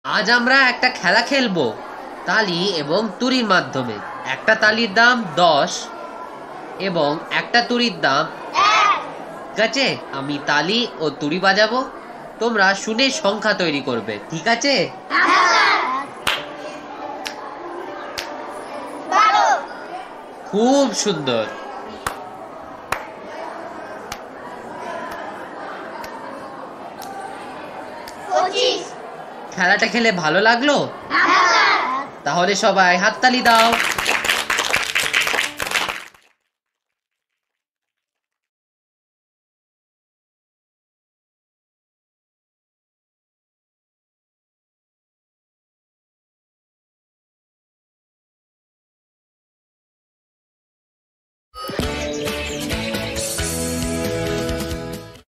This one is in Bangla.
আজ আমরা একটা খেলা খেলবো তালি এবং তুড়ির মাধ্যমে। একটা তালির দাম 10 এবং একটা তুড়ির দাম 1। ঠিক আছে, আমি তালি ও তুড়ি বাজাবো, তোমরা শুনে সংখ্যা তৈরি করবে। ঠিক আছে? খুব সুন্দর। খেলাটা খেলে ভালো লাগলো? তাহলে সবাই হাততালি দাও।